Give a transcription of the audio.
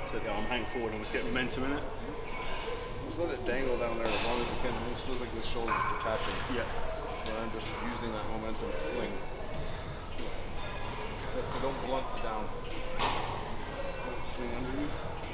So yeah, I'm hang forward and just get momentum in it. Just let it dangle down there as long as you can. It almost feels like the shoulder's detaching. Yeah. And I'm just using that momentum to fling. So don't blunt it down. Don't swing under you.